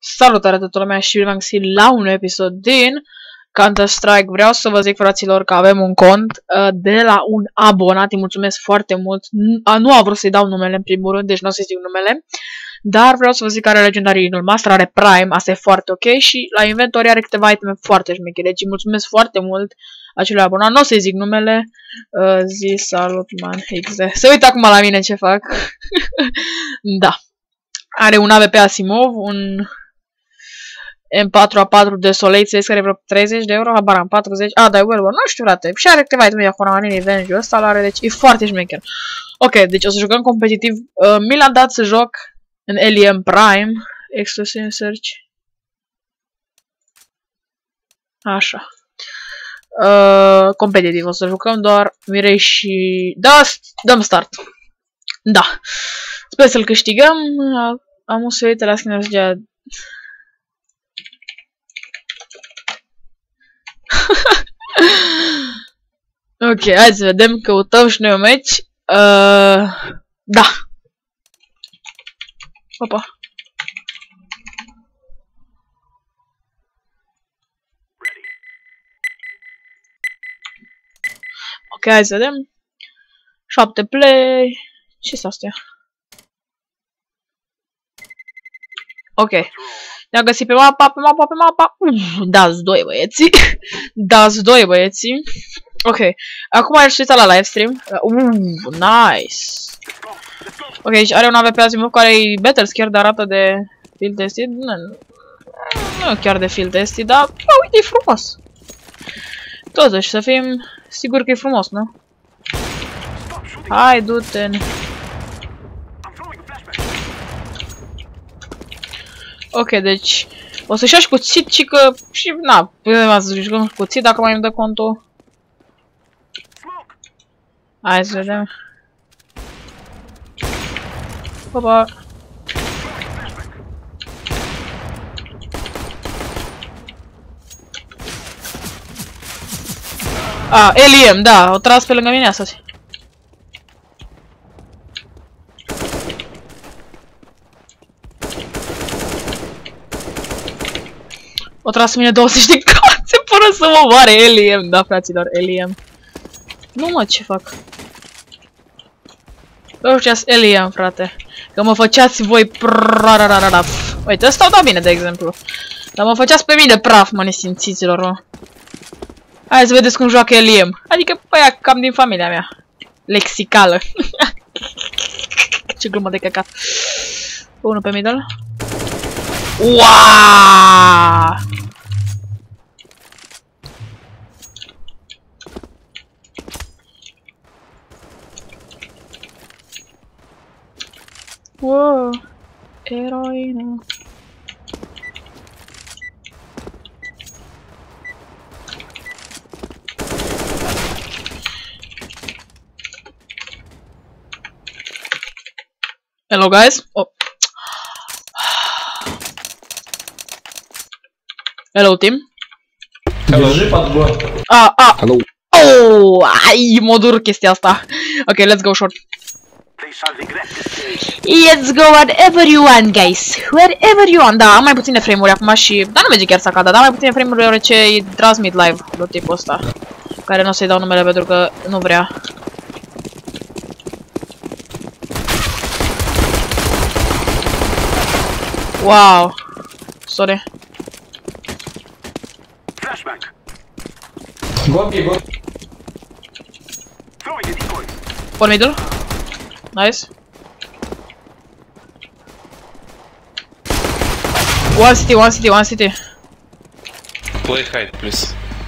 Salutare toată lumea și bine v-am găsit la un episod din Counter-Strike. Vreau să vă zic, fraților, că avem un cont de la un abonat. Îi mulțumesc foarte mult. Nu am vrut să-i dau numele în primul rând, deci nu o să-i zic numele. Dar vreau să vă zic că are Legendary Eagle Master, are Prime, asta e foarte ok. Și la inventory are câteva iteme foarte șmecheri. Deci îi mulțumesc foarte mult acelui abonat. Nu o să-i zic numele. Salut, man, XD. Se uită acum la mine ce fac. Da. Are un AWP Asimov, un M4A4 de Soleil, ți care e vreo 30 de euro, habar am 40, da, e Werewolf, nu știu, frate, și are câteva iteme acolo, în Revenge-ul ăsta l-are, deci e foarte șmecher. Ok, deci o să jucăm competitiv, mi l-a dat să joc în LEM Prime, Exclusive Search, așa, competitiv, o să jucăm doar Mirei și, da, dăm start, da, sper să-l câștigăm, am să uite la schimbarea. Ok, hai să vedem, căutăm și noi un match. Da. Opa. Ok, hai să vedem. 7 play. Ce-s astea? Ok. Ne-am găsit pe mapa, pe mapa. Dați doi băieții. Dați doi băieții. Ok. Acum ai știți la livestream. Nice. Ok, și are un AWP Asimov care e better scare, dar arată de field tested. Nu chiar de field tested, dar uite, e frumos. Totuși, să fim siguri că e frumos, nu? Hai, du-te. Ok, deci o să-și ia și cuțit și că... și na, putem să jucăm cu cuțit dacă mai îmi dă contul. Hai să vedem. Opa. LEM, da, o tras pe lângă mine astăzi. O tras mine 20 de cațe până să mă moare. LEM, da, fraților, LEM. Nu mă, ce fac? Vă făceați LEM, frate. Că mă făceați voi prararararaf. Uite, ăsta o dau bine, de exemplu. Dar mă făceați pe mine de praf, mă, nesimțiților, mă. Hai să vedeți cum joacă LEM. Adică, băia, cam din familia mea. Lexicală. Ce glumă de căcat. Unul pe middle. Uuaaaa! Wow, eroina. Hello guys. Oh. Hello team. Hello. Hello. Oh, ai, mă dur chestia asta. Ok, let's go short. Let's go wherever you want, guys. Wherever you want. Da, am mai puține frame-uri acum și... dar nu merge chiar sacada, dar mai puține frame-uri deoarece îi transmit live de tipul ăsta. Care nu o să-i dau numele pentru că nu vrea. Wow. Sorry. Go B, go. One middle. Nice. One city, one city, one city. Play hide, please.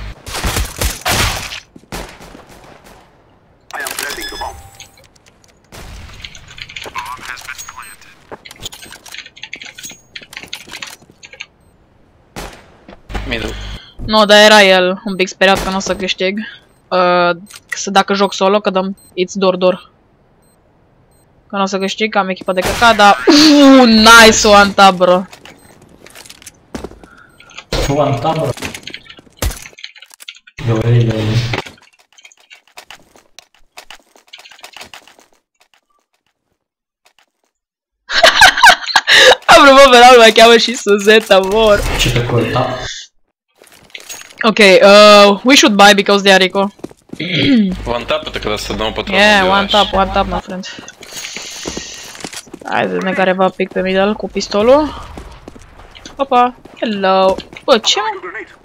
I am planting the bomb. Bomb has been planted. Middle. Nu, dar era el un pic speriat că nu o să câștig. Dacă joc solo, că dăm it's door. Că nu o să câștig, că am echipa de căcat, dar... nice one tap, bro. One tap, bro. fenomenal, mai cheamă și Suzeta, mor. Ce pe corta? Ok, we should buy because they are Rico. One tap это когда с одного патрона Yeah, убиваешь. one tap, my friend. Hai să ne careva pic pe middle cu pistolul. Opa, hello. Bă, ce mă? Grenade.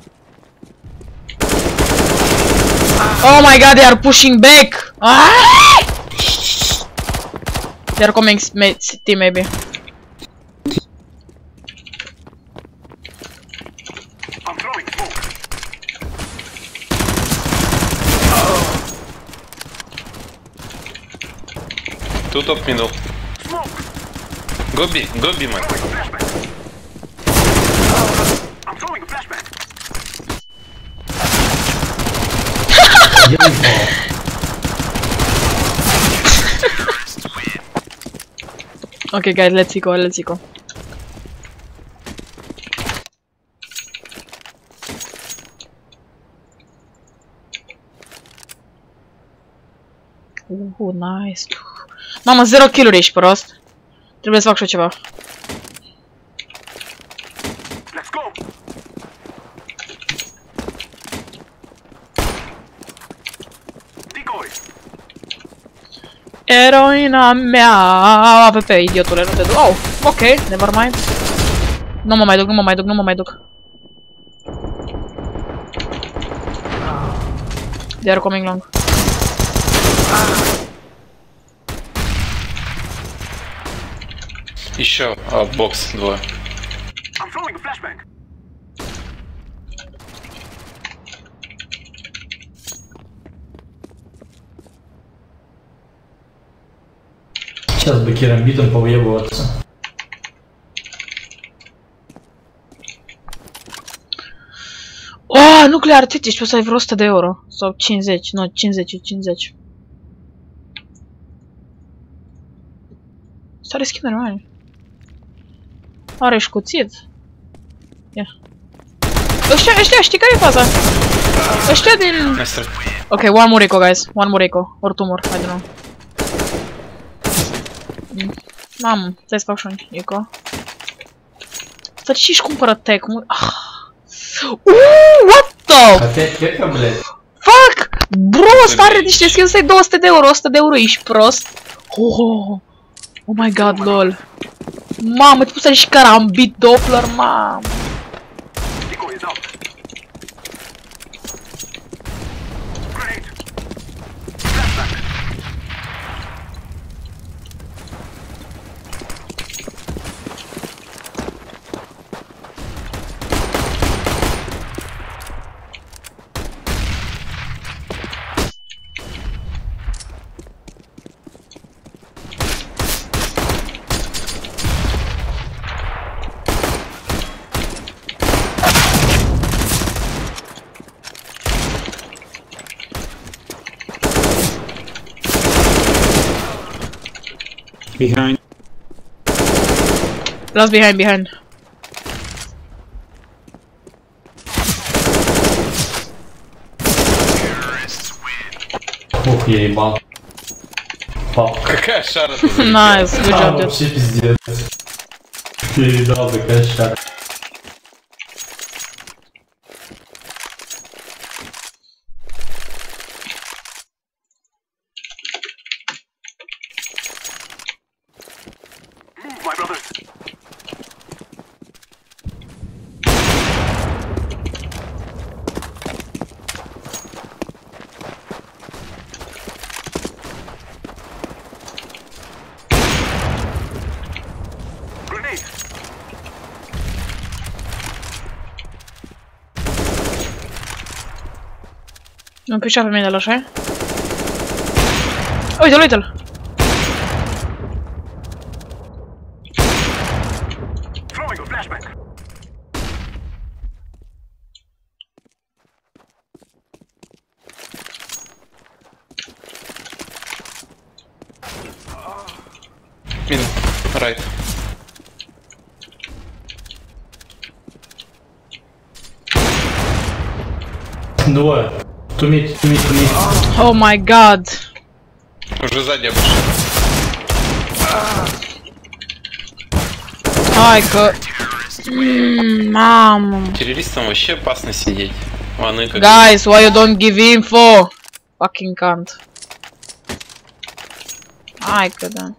Oh my god, they are pushing back! Ah! They are coming city, maybe. I'm throwing smoke. Two top middle. Smoke. Go B, man. Throwing a flashbang. I'm throwing a flashbang. Okay, guys, let's go, let's go. Nice. Mamă, 0 kill-uri, ești prost. Trebuie să fac și eu ceva. Let's go. Decoy. Eroina mea. AVP, idiotule, nu te duc. Oh, ok, never mind. Nu mă mai duc, nu mă mai duc, nu mă mai duc. They are coming long. Еще бокс двое. I'm throwing a flashbang. Сейчас бы керамбитом повъебываться. Oh, nuclear, uite, ești poți să ai vreo 100 de euro. Sau 50, nu, 50. Stare schimbări, mai. Are și cuțit. Ia. Ăștia, știi care e faza? Ăștia din... Nice. Ok, one more eco, guys. One more eco. Or two more, I don't know. Mamă, stai să fac și un eco. Stai și-și cumpără tech. What the fuck? Bro, ăsta are niște skills, ai 200 de euro, 100 de euro, ești prost. Oh my god, lol. Mamă, te puse și carambit Doppler, mamă. Decoy is out. Grenade. Flashbang. Behind. Last behind. Ух, я ебал. Пап. Какая шара тут? Nice, good А, job, dude. вообще пиздец. Передал, такая шара. Move, my brothers. Grenade. Nu pișa pe mine, așa? Uite-l! Throwing a flashbang. Мин. Райт. Двое. Тумить. Oh my god! Уже сзади обошел. Hai că... Mamă. Террористам вообще опасно сидеть. Ваны как... Guys, why you don't give info? Fucking cunt. Hai că da.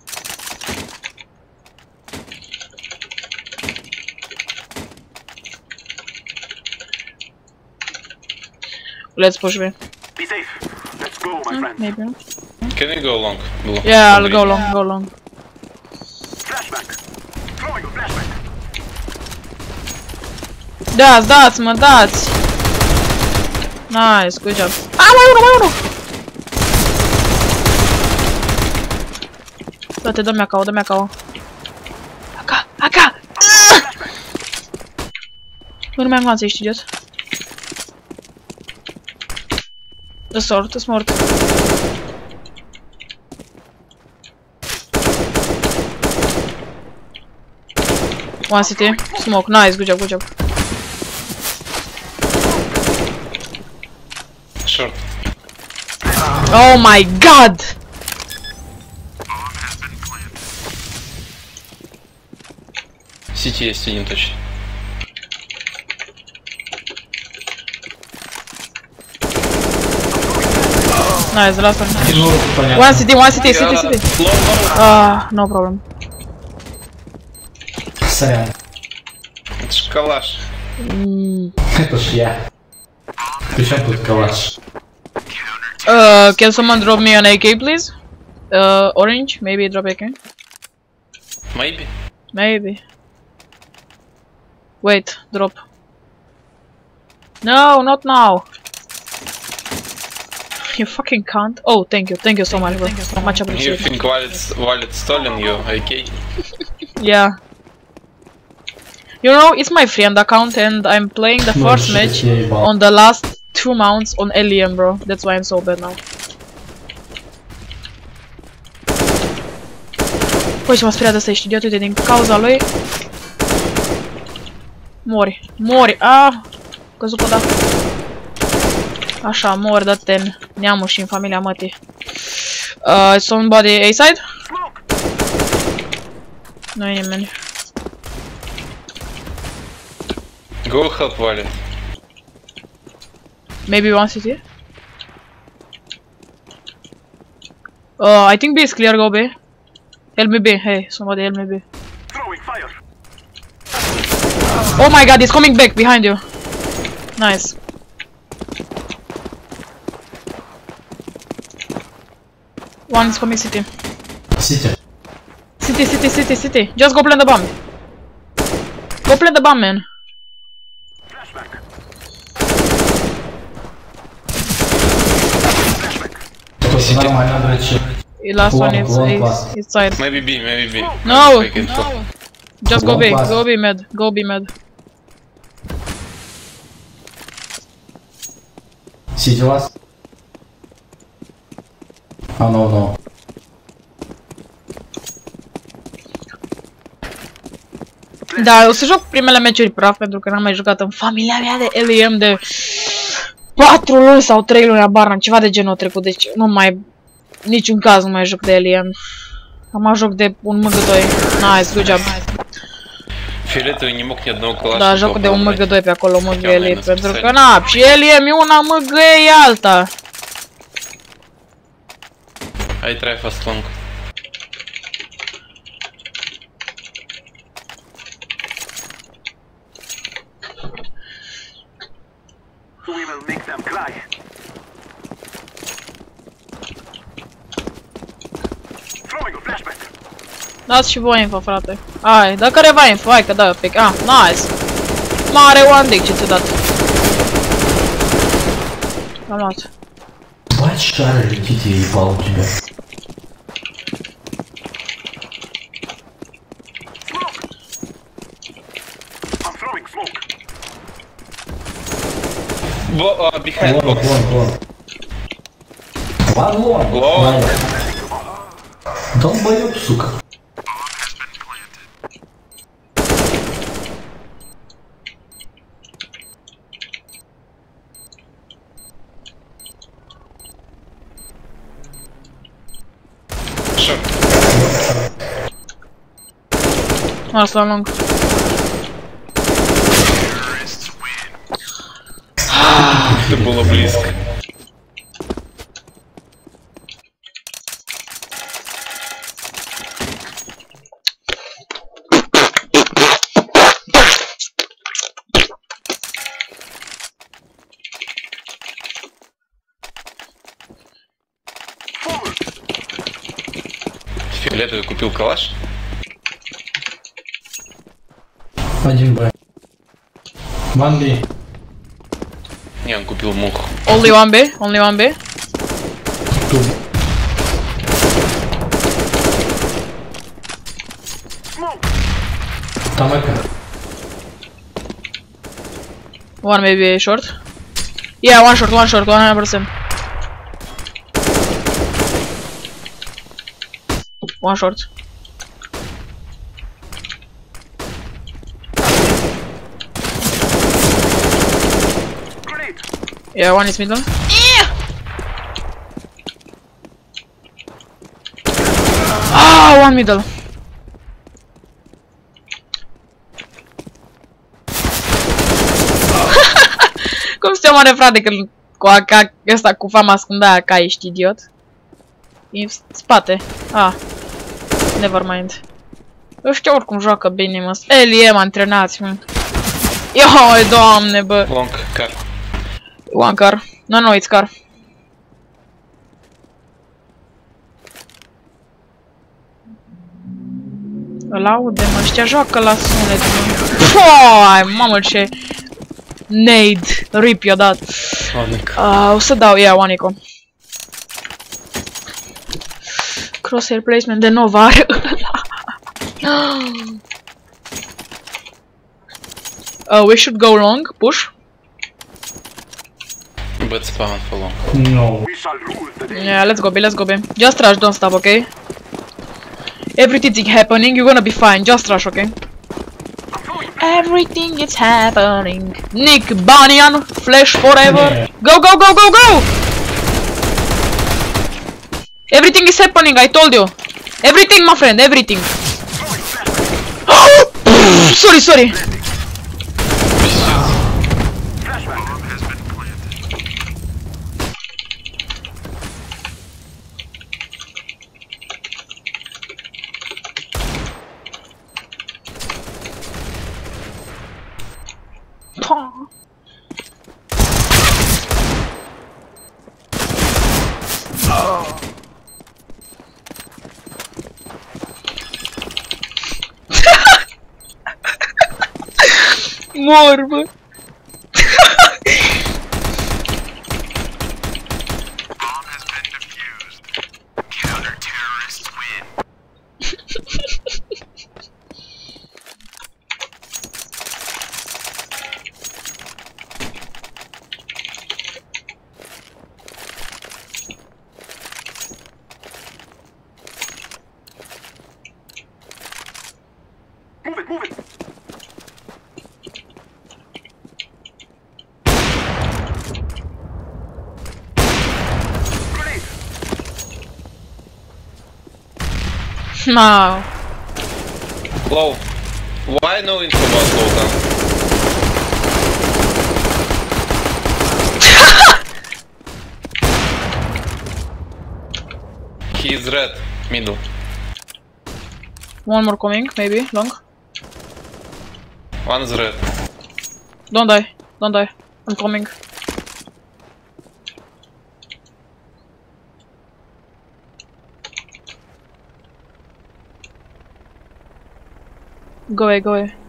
Let's push me. Be safe. Let's go, my friend. Maybe not. Can we go long? Blue. Yeah, I'll go long, go long. Flashback. Throwing a flashback. Dați, mă, dați! Nice, good job. Ah, mai unul! Dă-te, dă-mi AKO, dă-mi AKO. AK! Nu mai am glanță, ești idiot. The sword, the smart. One city, smoke, nice, good job, good job. Short. Oh my god! Сити есть один точно. Nice, the last one. Ну, понятно. One city, city. No problem. Сорян. Это ж калаш. Это ж я. Причем тут калаш? Can someone drop me an AK, please? Orange, maybe drop AK. Maybe. Maybe. Wait, drop. No, not now. You fucking can't. Oh, thank you so much, bro. Much You appreciated. think Wallet stolen you, okay? Yeah. You know, it's my friend account and I'm playing the first match on the last 2 mounts on LEM, bro. That's why I'm so bad now. Păi și m-a speriat ăsta, ești idiot, uite, din cauza lui. Mori, căzut pe da. Așa, mori, dă-te neamul și în familia mătii. Somebody A-side? Nu e nimeni. Go help Wallet. Maybe one city? I think B is clear, go B. Help me B, hey, somebody help me B. Throwing fire. Oh my god, he's coming back behind you. Nice. One is coming city. City. City. Just go plant the bomb. Go plant the bomb, man. Flashback. Нормально, дрочи. The last one is side. Maybe B. No! Take info. Just go B. Long pass. Go B med. City last. Oh, no. Da, o să joc primele meciuri praf pentru că n-am mai jucat în familia mea de LEM de 4 luni sau 3 luni, abar ceva de genul trecut, deci nu mai, niciun caz nu mai joc de LEM. Am joc de un MG2. Nice, good job. Фиолетовый не мог ни одного калаша. Da, joc de un MG2 pe acolo, MG Elite, pentru că na, și LEM e una, MG e alta. I try fast long. We will make them cry. Throwing a flashback. Dați și voi info, frate. Hai, dă careva info, hai că dă pic. Ah, nice. Mare one dick ce ți-a dat. L-am luat. Бать, шары летите, я ебал у тебя. Smoke. I'm throwing smoke. Behind Вон. box. Вон. Долбоёб, сука. Short. Asta long. было близко. Фиолетовый купил калаш? 1Б. 1B. Не, он купил муху. Only one B, only one B. 2. Там это. One maybe short. Yeah, one short, 100%. One short. Grenade. Yeah, one is middle. Ah, one middle. Cum se omoare, frate, când cu AK ăsta cu fama ascundă AK, ești idiot? E în spate. Ah. Never mind. Eu știu oricum joacă bine, mă. Elie, mă antrenați, mă. Ioi, doamne, bă. Long car. One car. No, it's car. Îl aude, mă, ăștia joacă la sunet, mă. Foai, mamă, ce... Nade. Rip i-a dat. O să dau, ia, one eco. Crosshair placement de Nova are ăla. We should go long, push. But spawn for long. No. We shall rule the day. Yeah, let's go B, let's go B. Just rush, don't stop, okay? Everything happening, you're gonna be fine. Just rush, okay? Everything is happening. Nick Banyan, flash forever. Yeah. Go, go, go, go, go! Everything is happening, I told you. Everything, my friend, everything. Sorry, sorry. Mor, bă. Move it, move it. Grenade. No. Low. Why no info about low down? He is red. Middle. One more coming, maybe, long. One is red. Don't die, don't die. I'm coming. Go away, go away.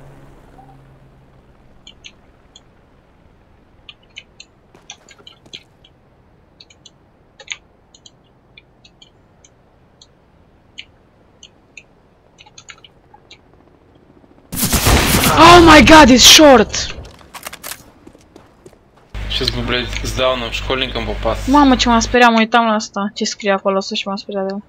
Oh my god, it's short! Сейчас бы, блядь, с дауном школьником попасться. Mamă, ce m-am speriat, mă uitam la asta. Ce scrie acolo, să și m-am speriat de el.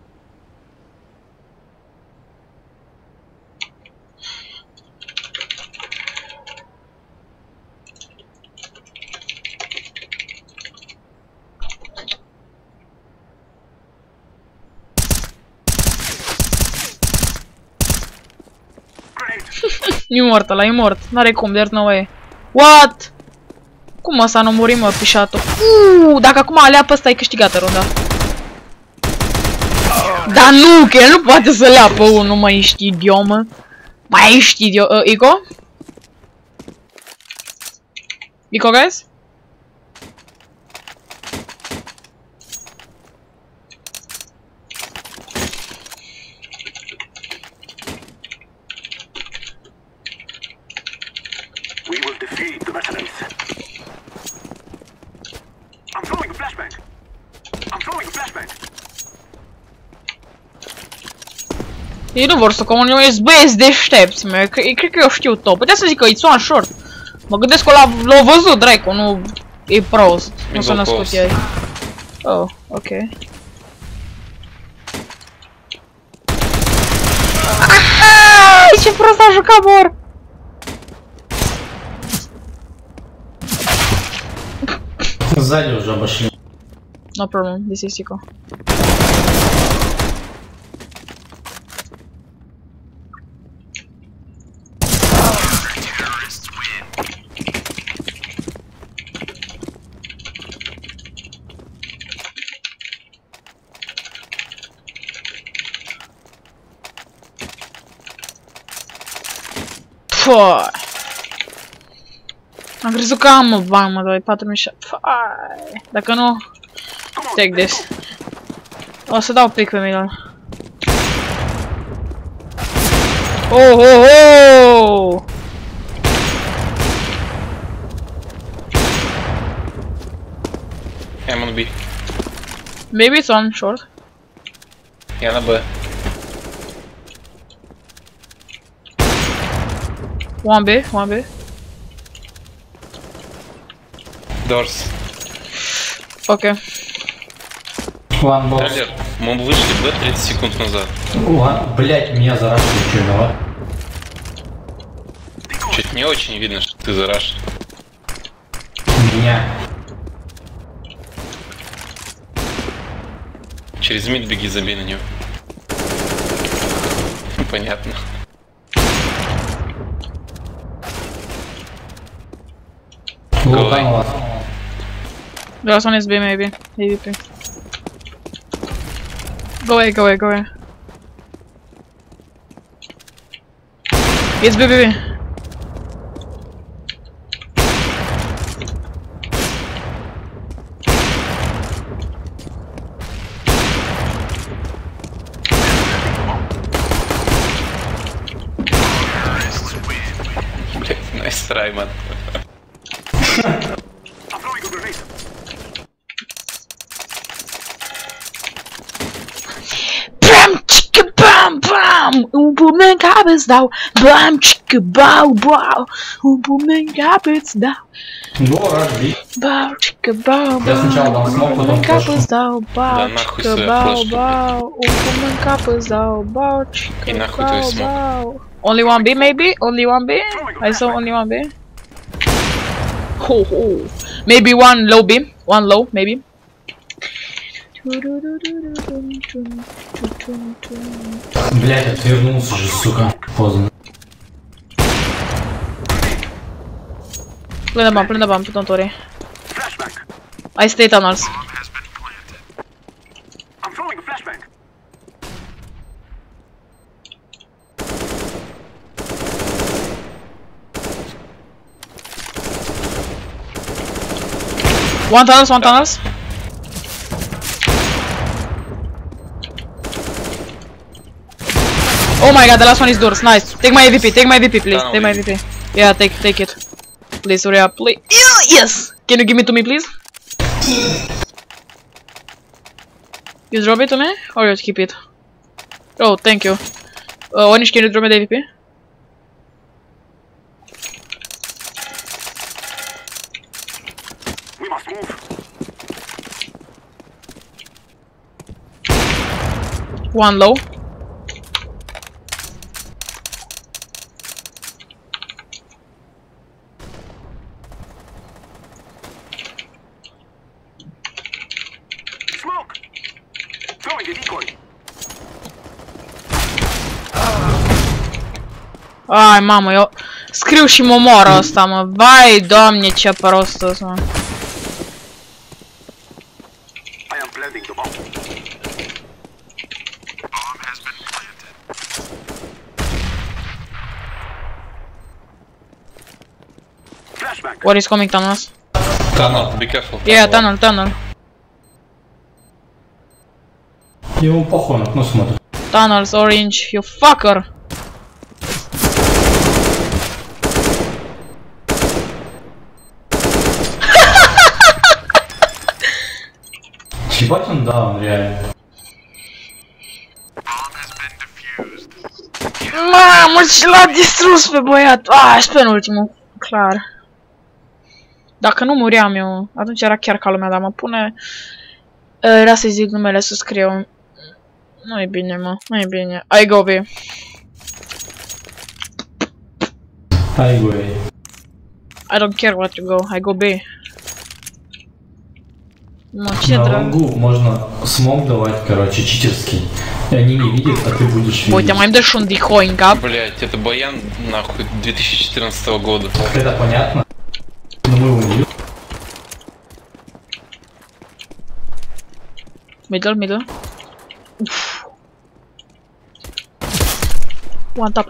E mort ăla, e mort. N-are cum, there's no way. What? Cum ăsta nu muri, mă, pișatul? Dacă acum alea pe ăsta, e câștigată runda. Dar nu, că el nu poate să lea pe unul, mai ești idiot, mă. Mai ești idiot. Ico? Ico, guys? We will defeat the Mercenaries. I'm throwing a flashbang. I'm throwing a flashbang. Ei nu vor să comunice, băieți deștepți, mă. Cred că eu știu tot. Putea să zic că it's one short. Mă gândesc că l-a văzut, dracu, nu e prost. Nu s-a născut ei. Oh, ok. Ce prost a jucat, mor! Сзади уже обошли. No problem, this is Ico. Pfoi. Am crezut că am bani, mă, doi 4700. Pfoi. Dacă nu, take this. O să dau pic pe Milan. Oh, oh, oh! I'm on B. Maybe it's on short. Я на Б. One B, one B. Дорс. Ok. One box. Алер, мы вышли Б 30 секунд назад. Блять, меня зарашили, что виноват? Чуть не очень видно, что ты зараш. Меня. Через мид беги, забей на него. Понятно. Вот там у вас. The last one is B, maybe. AVP. Go away, go away, go away. It's B, B, B. Nice try, man. I'm throwing a grenade. Bam, chicka, bam, bam. Booming habits down. Bam, chicka, bow, bow. Booming habits down. Го, разбей. Bow, chicka, bow, Я сначала дам смог, потом booming флешку. habits down. Да Bow, нахуй chicka, свою bow, флешку. bow. Booming habits down. Bow, И chicka, нахуй твой bow, смог. bow. Only one B, maybe? Only one B? I saw only one B. Ho, ho. Maybe one low B. One low, maybe. Блять, отвернулся же, сука. Поздно. Play the bomb, don't worry. Flashbang. I stay tunnels. I'm throwing a flashbang. One tunnels, one tunnels. Oh my god, the last one is doors. Nice. Take my AVP, please. Take my AVP. Yeah, take it. Please, hurry up, please. Yes! Can you give it to me, please? You drop it to me? Or you keep it? Oh, thank you. Onish, can you drop me the AVP? We must move. One low. Smoke. Throwing a decoy. Ai, mamă, eu... Scriu și mă omoară ăsta, mă. Vai, doamne, ce prost ăsta, mă. I am planting the bomb. Flashback. What is coming, Thanos? Tunnel, be careful. Yeah, tunnel, tunnel. E un pohonok, nu se mă duc. Tunnels, orange, you fucker. Și faci un down, real. Mamă, ce l-a distrus pe băiat. Ah, și pe ultimul, clar. Dacă nu muream eu, atunci era chiar ca lumea, dar mă pune... Era să-i zic numele să scriu. Nu e bine, mă, nu e bine. I go B. Hai, go A. I don't care what you go, I go B. Ну, че На драк? лонгу можно смог давать, короче, читерский. И они не видят, а ты будешь видеть. Uite, mai îmi dă și un dihoi în cap. Блять, это баян, нахуй, 2014 года. Это понятно? Но мы его не видим. Middle, middle. Uf. One tap.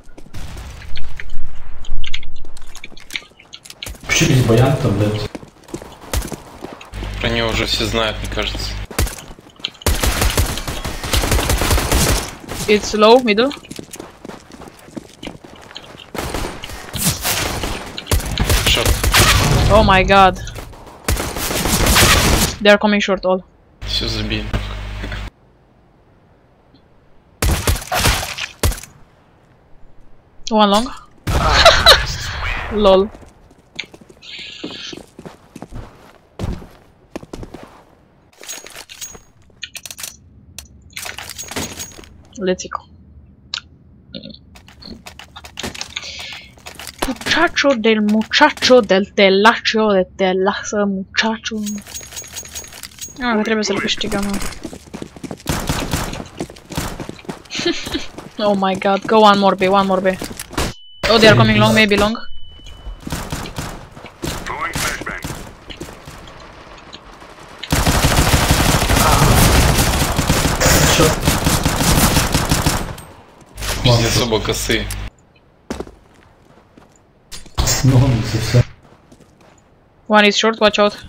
Почему здесь баян-то, блядь? Про него уже все знают, мне кажется. It's low, middle. Shot. Oh my god. They are coming short all. Все забей. One long. Lol. Let's go. Muchacho del telacio de telazo, muchacho. Ah, că trebuie să-l câștigăm. Oh my god, go one more B, one more B. Oh, they are coming long, maybe long. Throwing flashbang. Пиздец, оба косые. Ну, он не совсем. One is short, watch out.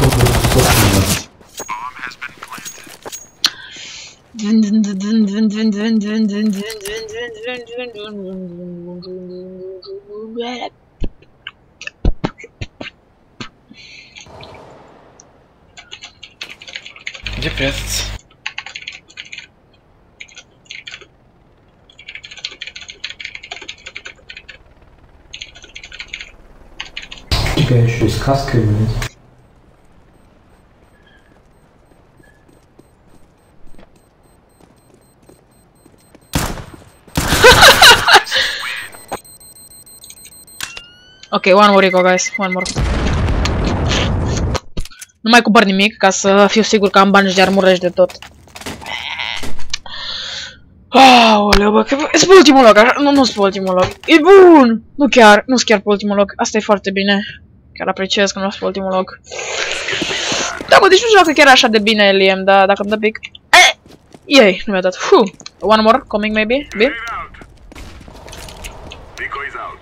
Где прятаться? Какая еще и сказка, блядь. Ok, one more Rico, guys, one more. Nu mai cumpăr nimic ca să fiu sigur că am bani de armură și de tot. Aoleu, bă, că e pe ultimul loc, așa? Nu, nu sunt pe ultimul loc. E bun! Nu chiar, nu sunt chiar pe ultimul loc. Asta e foarte bine. Chiar apreciez că nu sunt pe ultimul loc. Da, bă, deci nu știu dacă chiar așa de bine Liam, dar dacă îmi dă pic... Yay, nu mi-a dat. One more, coming maybe, B? Decoys out.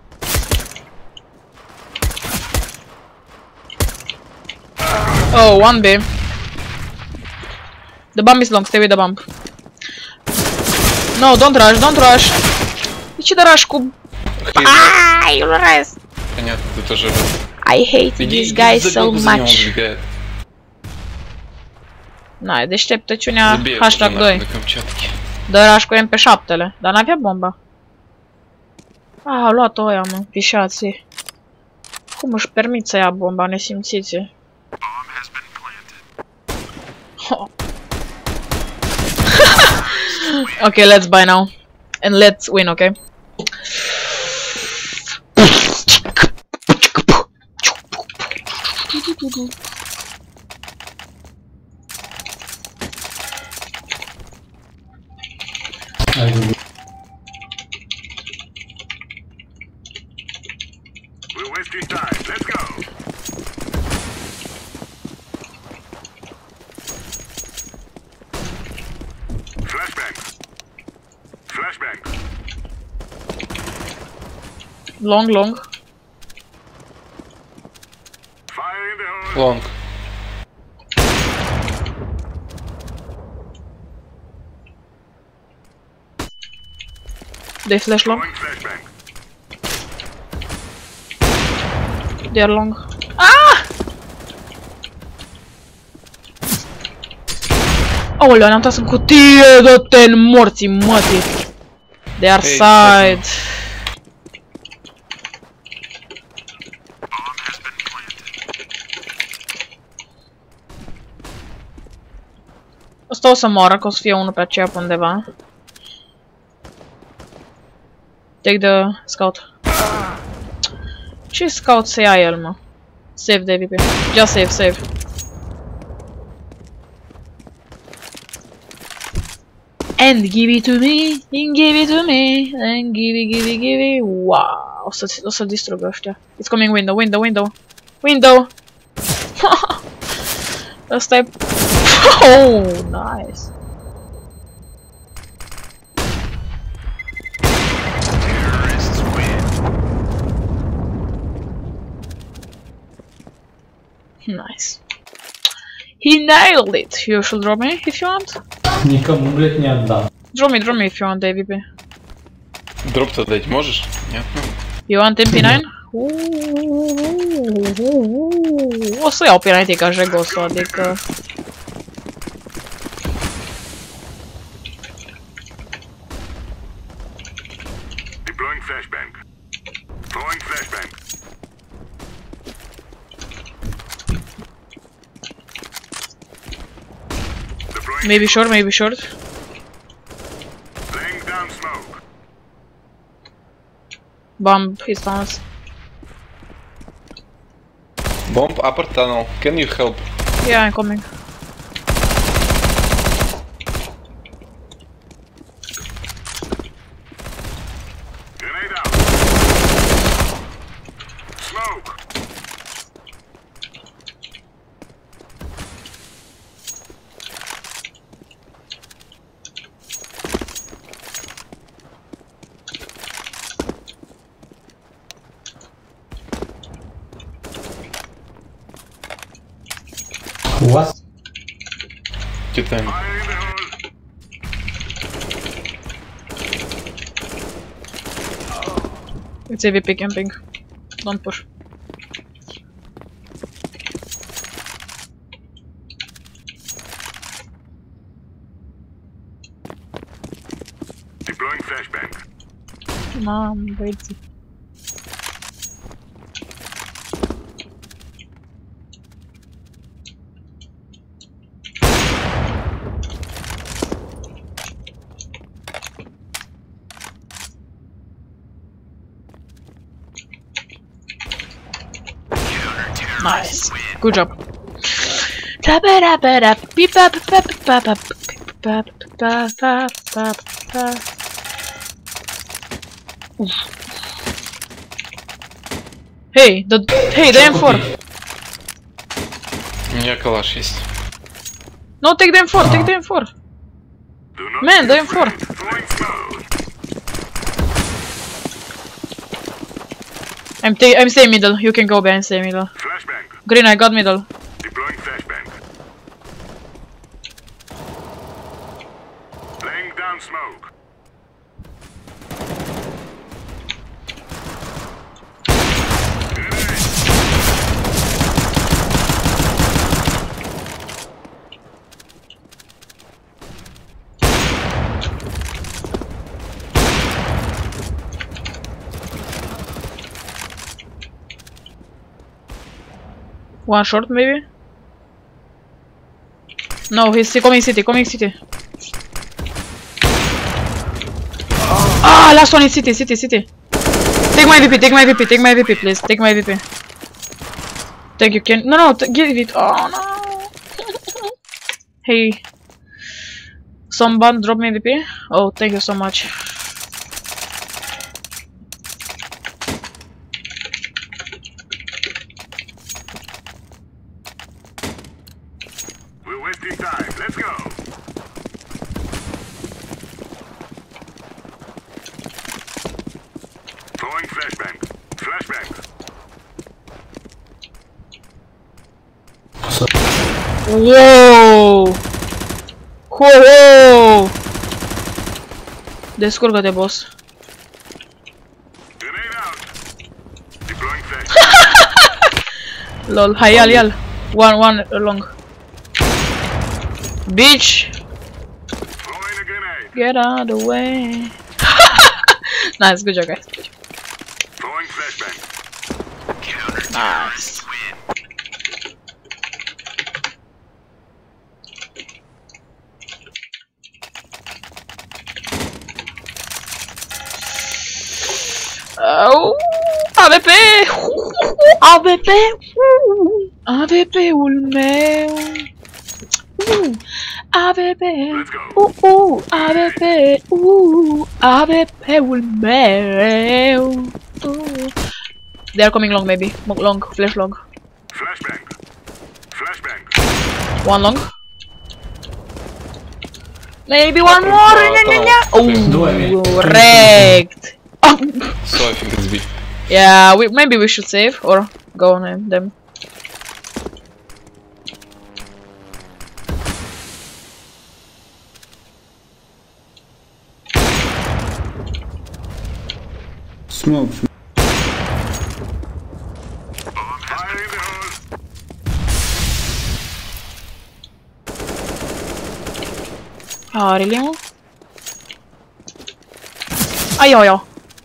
Oh, one B. The bomb is long, stay with the bomb. No, don't rush, don't rush. De ce de rush cu... Aaaa, you'll rest. Понятно, ты тоже... I hate this guy so much. Забегает. Na, e deșteptăciunea Забей hashtag его 2. на Камчатке. Dă rush cu MP7-le, dar n-avea bomba. Ah, au luat-o ăia, mă, pișații. Cum își permit să ia bomba, nesimțiții? Okay, let's buy now. And let's win, okay? wasting time. Let's go. Flashbang. Flashbang. Long, long. Fire in the hole. Long. They flash long. Throwing flashbang. They are long. Ah! Aoleu, ne-am tras în cutie, dă-te în morții mătii. They are side. Ăsta o să moară, că o să fie unul pe aceea pe undeva. Take the scout. Ce scout să ia el, mă? Save de VP. Just save, save. And give it to me, and give it to me, and give it, give it, give it. Wow, o să distrug ăștia. It's coming window, window, window. Window! Ăsta e... Oh, nice. Nice. He nailed it. You should drop me if you want. Никому, блядь, не отдам. Drop me if you want, AVP. Дроп-то дать можешь? Нет? You want MP9? O să iau P90 Jegosul, adică... Deploying flashbang. Throwing flashbang. Deploying. Maybe short, maybe short. Laying down smoke. Bomb, he's down us. Bomb upper tunnel. Can you help? Yeah, I'm coming. Grenade out. Smoke. У вас? Титан. Fire in the hole. It's AVP camping. Don't push. Deploying flashbang. Mom, wait. Nice. Good job. Hey, the M4. У меня калаш есть. No, take the M4, take the M4. Do not Man, be the M4. afraid. Throwing smoke. I'm staying middle. You can go behind, stay middle. Flashbang. Green, I got middle. Deploying flashbang. Laying down smoke. Grenade. One short, maybe? No, he's coming city, coming city. Ah, last one is city, city, city. Take my VP, take my VP, take my VP, please. Take my VP. Thank you, Ken. No, give it. Oh, no. Hey. Someone drop me VP. Oh, thank you so much. Wow! Wow! Descurcă-te, boss. Grenade out. Deploying flash. Lol, hai, ia-l. One long. Bitch! Throwing a grenade. Get out of the way. Nice, good job, guys. Throwing flashbang. Nice. AVP! AVP! AVP-ul meu! AVP! AVP! AVP-ul meu! They are coming long, maybe. Long, flash long. Flashbang. Flashbang. One long. Maybe one more! Oh, wrecked! So I think it's B. Yeah, maybe we should save or go on them. Smoke. Fire in the hole. Ah, really? Ай-ой-ой.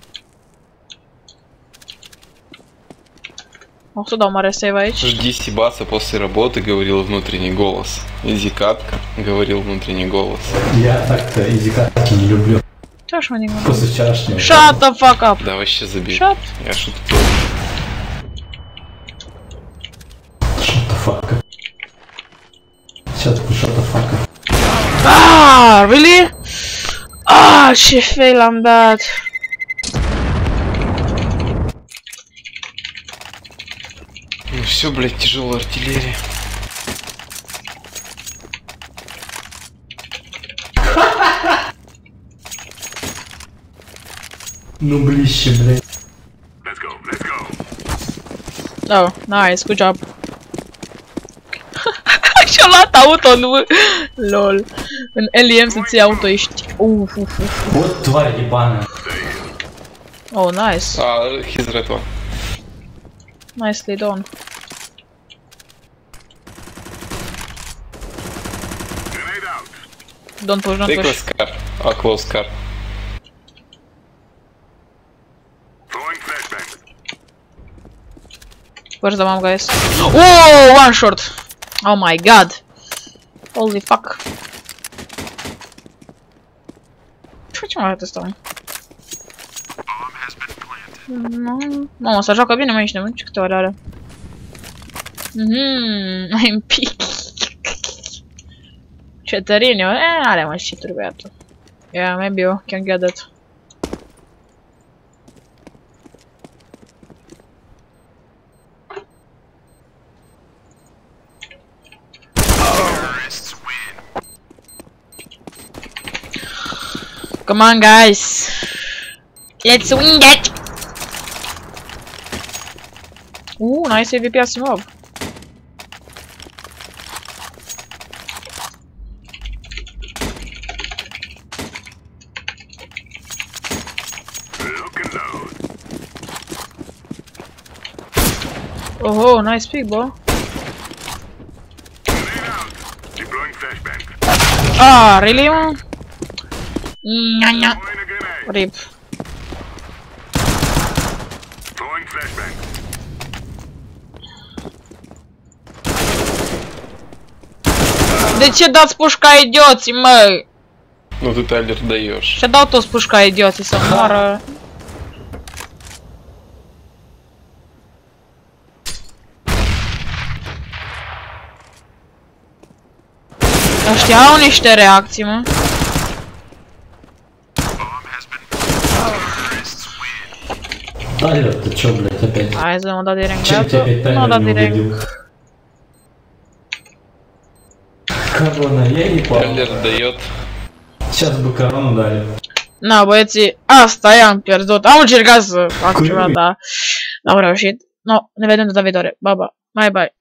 Ох, сюда мare сейв aici. Жди Сибаса после работы, говорил внутренний голос. Иди катка, говорил внутренний голос. Я так-то изикатки не люблю. Чё ж мы не говорим? После вчерашнего. Shut the fuck up! Да вообще забей. Shut. Я шутку. Shut the fuck up. Сейчас shut the fuck up. Ah, really? Ah, she failed on that. Ну все, блядь, тяжелая артиллерия. Ну блище, блядь. Let's go. Let's go. Oh, nice, good job. Și-a luat auto, nu? Lol. În LM să ții auto ești... Uf. Вот тварь ебаная. Oh, nice. He's red one. Nicely done. Grenade out. Don't push, don't Take a push. scar. A close scar. Throwing flashbang. Where's the mom, guys? Oh, one short. Oh my god. Holy fuck. Ce facem mai ăsta? Mamă, să joacă bine mai aici, nu? Ce câte ori are? I'm picky. Ce tărini, are mă și trebuiatul. Yeah, maybe you can get it. Come on, guys. Let's win it. Nice AVP Asimov. Look and load. Oh, nice pick, bro. Grenade out. Deploying flashbang. Ah, really, man? Nya. Throwing a grenade. Rip. Throwing flashbang. De ce dați pușca idioții, măi? Ну ты, Тайлер, даешь. Ce dau toți pușca idioții să moară? Ăștia au niște reacții, mă. Тайлер, ты чё, блядь, опять? Hai să mă dau direct, Чем тебя опять mă dau Тайлер не direct. убедил? Корона, я не помню. Тайлер дает. Сейчас бы корону дали. Na, băieții, asta i-am pierdut. Am încercat să fac ceva, dar n-am reușit. No, ne vedem data viitoare. Bye, bye. Bye, bye.